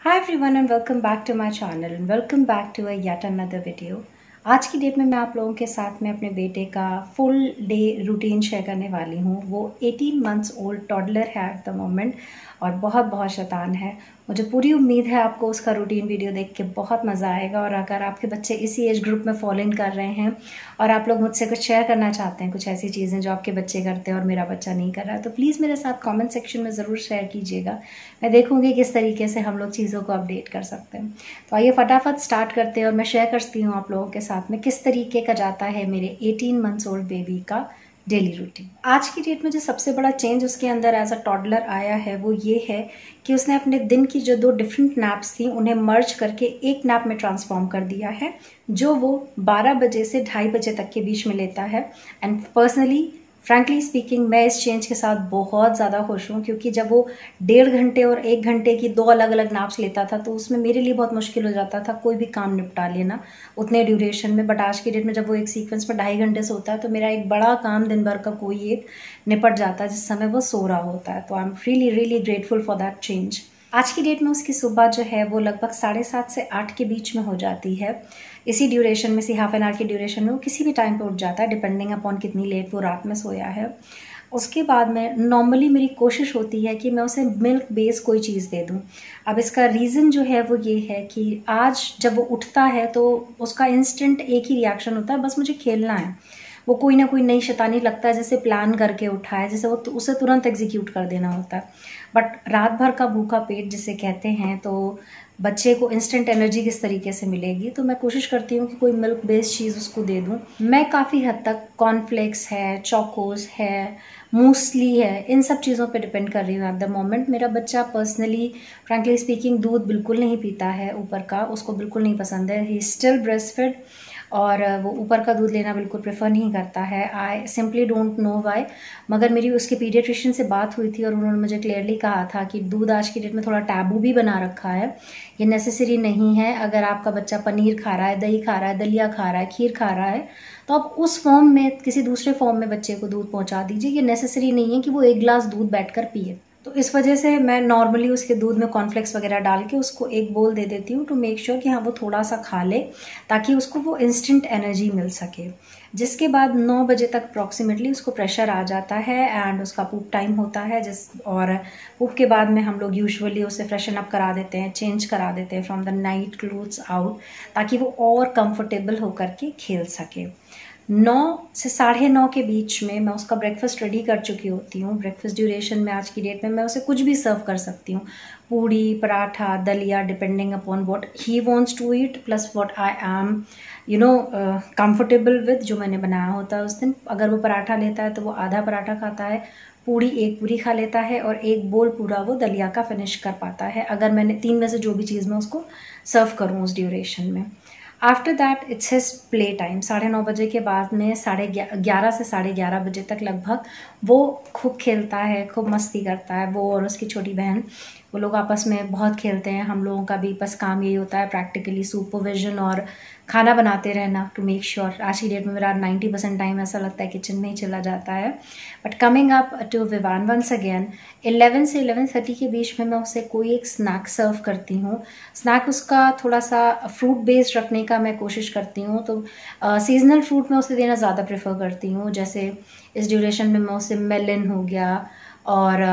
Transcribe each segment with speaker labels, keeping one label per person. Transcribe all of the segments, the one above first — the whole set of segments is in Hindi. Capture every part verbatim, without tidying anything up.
Speaker 1: Hi everyone and welcome back to my channel and welcome back to a yet another video। आज की डेट में मैं आप लोगों के साथ में अपने बेटे का फुल डे रूटीन शेयर करने वाली हूँ। वो अठारह मंथ्स ओल्ड टॉडलर है एट द मोमेंट और बहुत बहुत शैतान है। मुझे पूरी उम्मीद है आपको उसका रूटीन वीडियो देख के बहुत मज़ा आएगा। और अगर आपके बच्चे इसी एज ग्रुप में फॉलो इन कर रहे हैं और आप लोग मुझसे कुछ शेयर करना चाहते हैं, कुछ ऐसी चीज़ें जो आपके बच्चे करते हैं और मेरा बच्चा नहीं कर रहा है, तो प्लीज़ मेरे साथ कमेंट सेक्शन में ज़रूर शेयर कीजिएगा। मैं देखूँगी किस तरीके से हम लोग चीज़ों को अपडेट कर सकते हैं। तो आइए फटाफट स्टार्ट करते हैं और मैं शेयर करती हूँ आप लोगों के साथ में किस तरीके का जाता है मेरे अठारह मंथ्स ओल्ड बेबी का डेली रूटीन। आज की डेट में जो सबसे बड़ा चेंज उसके अंदर एज अ टॉडलर आया है वो ये है कि उसने अपने दिन की जो दो डिफरेंट नैप्स थी उन्हें मर्ज करके एक नैप में ट्रांसफॉर्म कर दिया है, जो वो बारह बजे से ढाई बजे तक के बीच में लेता है। एंड पर्सनली फ्रैंकली स्पीकिंग मैं इस चेंज के साथ बहुत ज़्यादा खुश हूँ, क्योंकि जब वो डेढ़ घंटे और एक घंटे की दो अलग अलग नैप्स लेता था तो उसमें मेरे लिए बहुत मुश्किल हो जाता था कोई भी काम निपटा लेना उतने ड्यूरेशन में। बट आज की डेट में जब वो एक सीक्वेंस में ढाई घंटे से होता है तो मेरा एक बड़ा काम दिन भर का कोई एक निपट जाता है जिस समय वो सो रहा होता है। तो I am really really grateful for that change. आज की डेट में उसकी सुबह जो है वो लगभग साढ़े सात से आठ के बीच में हो जाती है। इसी ड्यूरेशन में से हाफ एन आवर की ड्यूरेशन में वो किसी भी टाइम पे उठ जाता है, डिपेंडिंग अपॉन कितनी लेट वो रात में सोया है। उसके बाद में नॉर्मली मेरी कोशिश होती है कि मैं उसे मिल्क बेस कोई चीज़ दे दूं। अब इसका रीज़न जो है वो ये है कि आज जब वो उठता है तो उसका इंस्टेंट एक ही रिएक्शन होता है, बस मुझे खेलना है। वो कोई ना कोई नई शैतानी लगता है जैसे प्लान करके उठा है, जैसे वो तो उसे तुरंत एग्जीक्यूट कर देना होता है। बट रात भर का भूखा पेट जिसे कहते हैं, तो बच्चे को इंस्टेंट एनर्जी किस तरीके से मिलेगी, तो मैं कोशिश करती हूँ कि कोई मिल्क बेस्ड चीज़ उसको दे दूँ। मैं काफ़ी हद तक कॉर्नफ्लेक्स है, चोकोस है, मूसली है, इन सब चीज़ों पे डिपेंड कर रही हूँ एट द मोमेंट। मेरा बच्चा पर्सनली फ्रैंकली स्पीकिंग दूध बिल्कुल नहीं पीता है ऊपर का, उसको बिल्कुल नहीं पसंद है। ही स्टिल ब्रेस्ट फेड और वो ऊपर का दूध लेना बिल्कुल प्रेफर नहीं करता है। I simply don't know why. मगर मेरी उसके पीडियाट्रिशियन से बात हुई थी और उन्होंने मुझे क्लियरली कहा था कि दूध आज की डेट में थोड़ा टैबू भी बना रखा है, ये नेसेसरी नहीं है। अगर आपका बच्चा पनीर खा रहा है, दही खा रहा है, दलिया खा रहा है, खीर खा रहा है, तो आप उस फॉर्म में किसी दूसरे फॉर्म में बच्चे को दूध पहुंचा दीजिए। ये नेसेसरी नहीं है कि वो एक गिलास दूध बैठकर पिए। तो इस वजह से मैं नॉर्मली उसके दूध में कॉर्नफ्लेक्स वगैरह डाल के उसको एक बोल दे देती हूँ टू मेक श्योर कि हाँ वो थोड़ा सा खा ले, ताकि उसको वो इंस्टेंट एनर्जी मिल सके। जिसके बाद नौ बजे तक अप्रॉक्सीमेटली उसको प्रेशर आ जाता है एंड उसका पूप टाइम होता है। जिस और पूप के बाद में हम लोग यूजुअली उसे फ्रेशन अप करा देते हैं, चेंज करा देते हैं from the night clothes out, ताकि वो और कंफर्टेबल होकर के खेल सके। नौ से साढ़े नौ के बीच में मैं उसका ब्रेकफास्ट रेडी कर चुकी होती हूँ। ब्रेकफास्ट ड्यूरेशन में आज की डेट में मैं उसे कुछ भी सर्व कर सकती हूँ, puri, paratha, daliya, depending upon what he wants to eat plus what I am you know comfortable with, जो मैंने बनाया होता है उस दिन। अगर वो पराठा लेता है तो वो आधा पराठा खाता है, पूड़ी एक पूरी खा लेता है और एक बोल पूरा वो दलिया का फिनिश कर पाता है, अगर मैंने तीन में से जो भी चीज़ मैं उसको सर्व करूँ उस ड्यूरेशन में। After that it's his play time. साढ़े नौ बजे के बाद में साढ़े ग्यारह से साढ़े ग्यारह बजे तक लगभग वो खूब खेलता है, खूब मस्ती करता है। वो और उसकी छोटी बहन, वो लोग आपस में बहुत खेलते हैं। हम लोगों का भी बस काम यही होता है प्रैक्टिकली सुपरविजन और खाना बनाते रहना टू मेक श्योर। आज की डेट में मेरा नाइन्टी परसेंट टाइम ऐसा लगता है किचन में ही चला जाता है। But coming up to Vivaan once again, eleven से इलेवन थर्टी के बीच में मैं उसे कोई एक स्नैक सर्व करती हूँ। स्नैक उसका थोड़ा सा फ्रूट बेस्ड रखने का मैं कोशिश करती हूँ। तो सीजनल फ्रूट मैं उसे देना ज़्यादा प्रेफर करती हूँ। जैसे इस ड्यूरेशन में मैं उसे मेलन हो गया और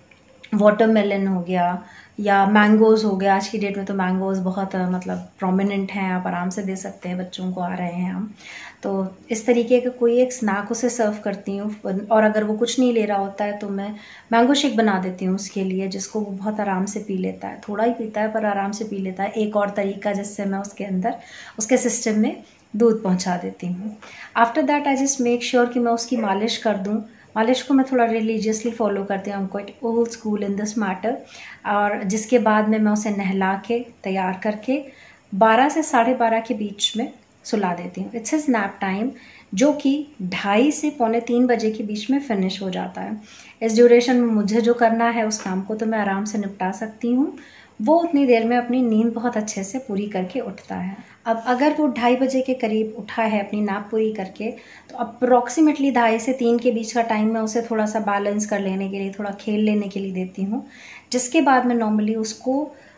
Speaker 1: वाटरमेलन हो गया या मैंगोज़ हो गया। आज की डेट में तो मैंगोज़ बहुत मतलब प्रोमिनेंट हैं, आप आराम से दे सकते हैं, बच्चों को आ रहे हैं हम। तो इस तरीके का कोई एक स्नैक उसे सर्व करती हूँ। और अगर वो कुछ नहीं ले रहा होता है तो मैं मैंगो शेक बना देती हूँ उसके लिए, जिसको वो बहुत आराम से पी लेता है। थोड़ा ही पीता है पर आराम से पी लेता है। एक और तरीका जिससे मैं उसके अंदर उसके सिस्टम में दूध पहुँचा देती हूँ। After that I just make sure कि मैं उसकी मालिश कर दूँ। मालिश को मैं थोड़ा रिलीजियसली फॉलो करती हूँ, quite old school in this matter. और जिसके बाद में मैं उसे नहला के तैयार करके बारह से साढ़े बारह के बीच में सुला देती हूँ। इट्स हिज नैप टाइम, जो कि ढाई से पौने तीन बजे के बीच में फिनिश हो जाता है। इस ड्यूरेशन में मुझे जो करना है उस काम को तो मैं आराम से निपटा सकती हूँ। वो उतनी देर में अपनी नींद बहुत अच्छे से पूरी करके उठता है। अब अगर वो ढाई बजे के करीब उठा है अपनी नैप पूरी करके, तो अप्रॉक्सीमेटली ढाई से तीन के बीच का टाइम मैं उसे थोड़ा सा बैलेंस कर लेने के लिए, थोड़ा खेल लेने के लिए देती हूँ। जिसके बाद मैं नॉर्मली उसको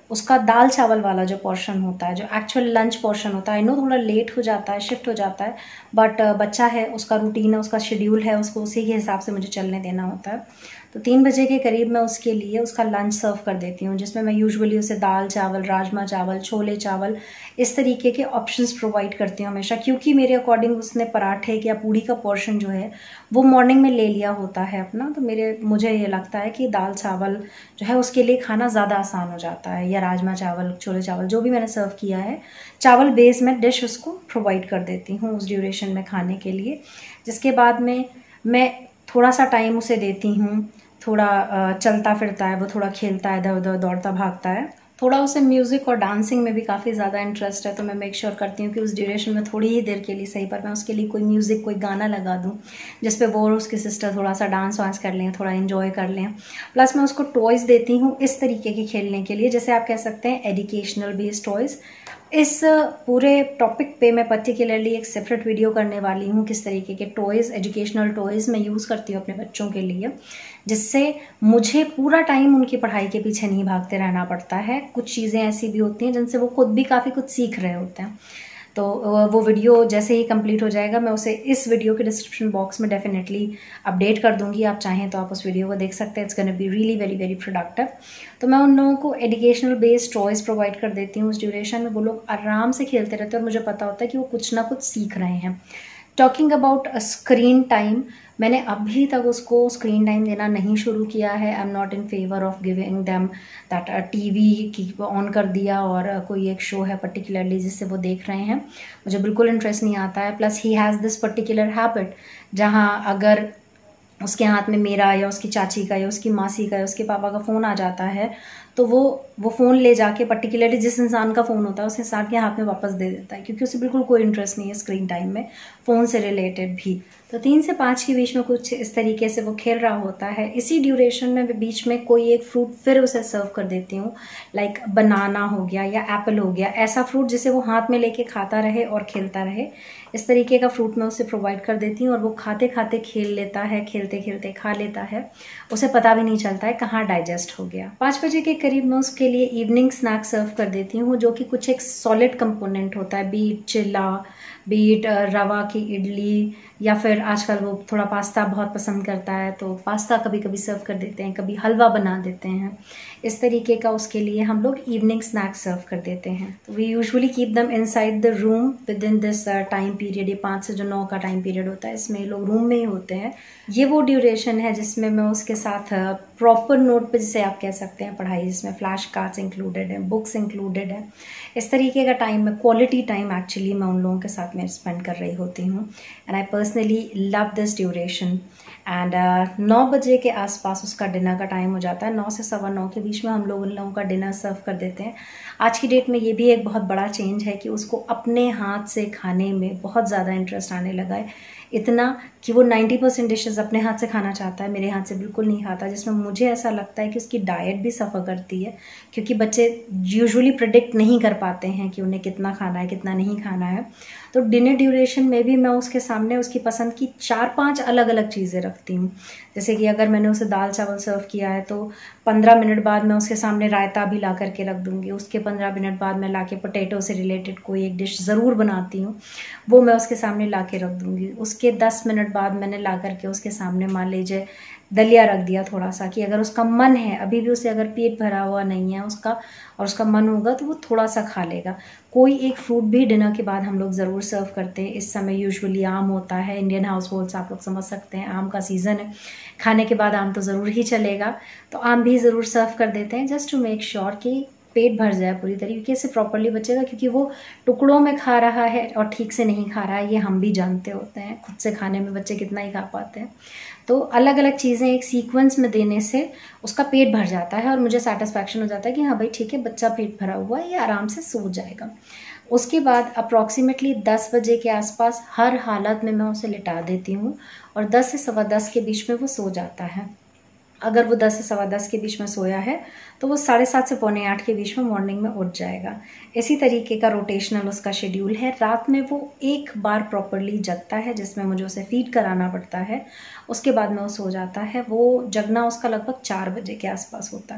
Speaker 1: उसका दाल चावल वाला जो पोर्शन होता है, जो एक्चुअल लंच पोर्शन होता है, आई नो थोड़ा लेट हो जाता है, शिफ्ट हो जाता है, बट बच्चा है, उसका रूटीन है, उसका शेड्यूल है, उसको उसी के हिसाब से मुझे चलने देना होता है। तो तीन बजे के करीब मैं उसके लिए उसका लंच सर्व कर देती हूँ, जिसमें मैं यूजुअली उसे दाल चावल, राजमा चावल, छोले चावल, इस तरीके के ऑप्शंस प्रोवाइड करती हूँ हमेशा, क्योंकि मेरे अकॉर्डिंग उसने पराठे या पूड़ी का पोर्शन जो है वो मॉर्निंग में ले लिया होता है अपना। तो मेरे मुझे ये लगता है कि दाल चावल जो है उसके लिए खाना ज़्यादा आसान हो जाता है, या राजमा चावल, छोले चावल, जो भी मैंने सर्व किया है, चावल बेस में डिश उसको प्रोवाइड कर देती हूँ उस ड्यूरेशन में खाने के लिए। जिसके बाद में मैं थोड़ा सा टाइम उसे देती हूँ, थोड़ा चलता फिरता है, वो थोड़ा खेलता है, इधर उधर दौड़ता भागता है, थोड़ा उसे म्यूज़िक और डांसिंग में भी काफ़ी ज़्यादा इंटरेस्ट है। तो मैं मेक श्योर करती हूँ कि उस ड्यूरेशन में थोड़ी ही देर के लिए सही पर मैं उसके लिए कोई म्यूज़िक, कोई गाना लगा दूँ जिस पे वो और उसकी सिस्टर थोड़ा सा डांस वांस कर लें, थोड़ा इन्जॉय कर लें। प्लस मैं उसको टॉयज़ देती हूँ इस तरीके के खेलने के लिए, जैसे आप कह सकते हैं एजुकेशनल बेस्ड टॉयज़। इस पूरे टॉपिक पे मैं पर्टिकुलरली एक सेपरेट वीडियो करने वाली हूँ, किस तरीके के टॉयज़, एजुकेशनल टॉयज़ मैं यूज़ करती हूँ अपने बच्चों के लिए, जिससे मुझे पूरा टाइम उनकी पढ़ाई के पीछे नहीं भागते रहना पड़ता है। कुछ चीज़ें ऐसी भी होती हैं जिनसे वो खुद भी काफ़ी कुछ सीख रहे होते हैं। तो वो वीडियो जैसे ही कंप्लीट हो जाएगा मैं उसे इस वीडियो के डिस्क्रिप्शन बॉक्स में डेफिनेटली अपडेट कर दूंगी। आप चाहें तो आप उस वीडियो को देख सकते हैं। It's gonna be really very very productive. तो मैं उन लोगों को एजुकेशनल बेस्ड टॉयज़ प्रोवाइड कर देती हूँ उस ड्यूरेशन में। वो लोग आराम से खेलते रहते हैं और मुझे पता होता है कि वो कुछ ना कुछ सीख रहे हैं। टॉकिंग अबाउट स्क्रीन टाइम, मैंने अभी तक उसको स्क्रीन टाइम देना नहीं शुरू किया है। I am not in favour of giving them that TV की ऑन कर दिया और कोई एक शो है पर्टिकुलरली जिससे वो देख रहे हैं, मुझे बिल्कुल इंटरेस्ट नहीं आता है। Plus he has this particular habit, जहाँ अगर उसके हाथ में मेरा या उसकी चाची का या उसकी मासी का या उसके पापा का फ़ोन आ जाता है तो वो वो फ़ोन ले जाके पर्टिकुलरली जिस इंसान का फ़ोन होता है उस इंसान के हाथ में वापस दे देता है, क्योंकि उसे बिल्कुल कोई इंटरेस्ट नहीं है स्क्रीन टाइम में, फ़ोन से रिलेटेड भी। तो तीन से पाँच के बीच में कुछ इस तरीके से वो खेल रहा होता है। इसी ड्यूरेशन में बीच में कोई एक फ्रूट फिर उसे सर्व कर देती हूँ, लाइक बनाना हो गया या एप्पल हो गया, ऐसा फ्रूट जिसे वो हाथ में लेके खाता रहे और खेलता रहे। इस तरीके का फ्रूट मैं उसे प्रोवाइड कर देती हूँ और वो खाते खाते खेल लेता है, खेलते खेलते खा लेता है, उसे पता भी नहीं चलता है कहाँ डाइजेस्ट हो गया। पाँच बजे के करीब मैं उसके लिए इवनिंग स्नैक सर्व कर देती हूँ, जो कि कुछ एक सॉलिड कंपोनेंट होता है, बीट चिल्ला, बीट रवा की इडली, या फिर आजकल वो थोड़ा पास्ता बहुत पसंद करता है तो पास्ता कभी कभी सर्व कर देते हैं, कभी हलवा बना देते हैं। इस तरीके का उसके लिए हम लोग इवनिंग स्नैक सर्व कर देते हैं। तो we usually keep them inside the room within this time period. ये पाँच से जो नौ का टाइम पीरियड होता है इसमें लोग रूम में ही होते हैं। ये वो ड्यूरेशन है जिसमें मैं उसके साथ प्रॉपर नोट पे, जिसे आप कह सकते हैं पढ़ाई, जिसमें फ्लैश कार्ड्स इंक्लूडेड है, बुक्स इंक्लूडेड है, इस तरीके का टाइम में क्वालिटी टाइम एक्चुअली मैं उन लोगों के साथ में स्पेंड कर रही होती हूँ। And I personally love this duration. And नौ बजे के आसपास उसका डिनर का टाइम हो जाता है। नौ से सवा नौ के बीच में हम लोग उन लोगों का डिनर सर्व कर देते हैं। आज की डेट में ये भी एक बहुत बड़ा चेंज है कि उसको अपने हाथ से खाने में बहुत ज़्यादा इंटरेस्ट आने लगा है, इतना कि वो नब्बे परसेंट डिशेस अपने हाथ से खाना चाहता है, मेरे हाथ से बिल्कुल नहीं खाता, जिसमें मुझे ऐसा लगता है कि उसकी डाइट भी सफ़र करती है, क्योंकि बच्चे यूजुअली प्रेडिक्ट नहीं कर पाते हैं कि उन्हें कितना खाना है कितना नहीं खाना है। तो डिनर ड्यूरेशन में भी मैं उसके सामने उसकी पसंद की चार पांच अलग अलग चीज़ें रखती हूँ। जैसे कि अगर मैंने उसे दाल चावल सर्व किया है तो पंद्रह मिनट बाद मैं उसके सामने रायता भी ला करके रख दूँगी। उसके पंद्रह मिनट बाद मैं ला के पोटैटो से रिलेटेड कोई एक डिश ज़रूर बनाती हूँ, वो मैं उसके सामने ला के रख दूँगी। उसके दस मिनट बाद मैंने ला करके उसके सामने मान लीजिए दलिया रख दिया थोड़ा सा, कि अगर उसका मन है, अभी भी उसे अगर पेट भरा हुआ नहीं है उसका और उसका मन होगा तो वो थोड़ा सा खा लेगा। कोई एक फ्रूट भी डिनर के बाद हम लोग ज़रूर सर्व करते हैं। इस समय यूजुअली आम होता है, इंडियन हाउस होल्ड्स आप लोग समझ सकते हैं, आम का सीज़न है, खाने के बाद आम तो ज़रूर ही चलेगा, तो आम भी ज़रूर सर्व कर देते हैं, जस्ट टू मेक श्योर कि पेट भर जाए पूरी तरीके से, प्रॉपरली बचेगा, क्योंकि वो टुकड़ों में खा रहा है और ठीक से नहीं खा रहा है, ये हम भी जानते होते हैं, खुद से खाने में बच्चे कितना ही खा पाते हैं। तो अलग अलग चीज़ें एक सीक्वेंस में देने से उसका पेट भर जाता है और मुझे सेटिस्फैक्शन हो जाता है कि हाँ भाई ठीक है, बच्चा पेट भरा हुआ है, ये आराम से सो जाएगा। उसके बाद अप्रॉक्सीमेटली दस बजे के आसपास हर हालत में मैं उसे लिटा देती हूँ और दस से सवा दस के बीच में वो सो जाता है। अगर वो दस से सवा दस के बीच में सोया है तो वो साढ़े सात से पौने आठ के बीच में मॉर्निंग में उठ जाएगा। इसी तरीके का रोटेशनल उसका शेड्यूल है। रात में वो एक बार प्रॉपरली जगता है जिसमें मुझे उसे फीड कराना पड़ता है, उसके बाद में वो सो जाता है। वो जगना उसका लगभग चार बजे के आसपास होता है।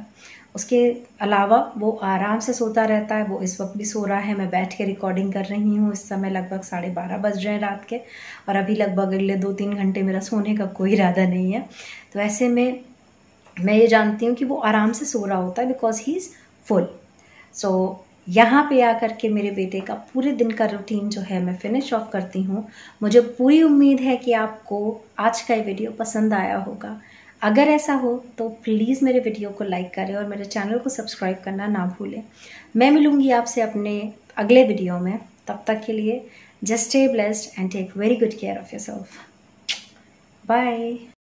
Speaker 1: उसके अलावा वो आराम से सोता रहता है। वो इस वक्त भी सो रहा है, मैं बैठ के रिकॉर्डिंग कर रही हूँ। इस समय लगभग साढ़े बारह बज रहे हैं रात के, और अभी लगभग अगले दो तीन घंटे मेरा सोने का कोई इरादा नहीं है। तो ऐसे में मैं ये जानती हूँ कि वो आराम से सो रहा होता है because he is full. So यहाँ पे आकर के मेरे बेटे का पूरे दिन का रूटीन जो है मैं फिनिश ऑफ करती हूँ। मुझे पूरी उम्मीद है कि आपको आज का ये वीडियो पसंद आया होगा। अगर ऐसा हो तो प्लीज़ मेरे वीडियो को लाइक करें और मेरे चैनल को सब्सक्राइब करना ना भूलें। मैं मिलूँगी आपसे अपने अगले वीडियो में। तब तक के लिए just stay blessed and take very good care of yourself. Bye.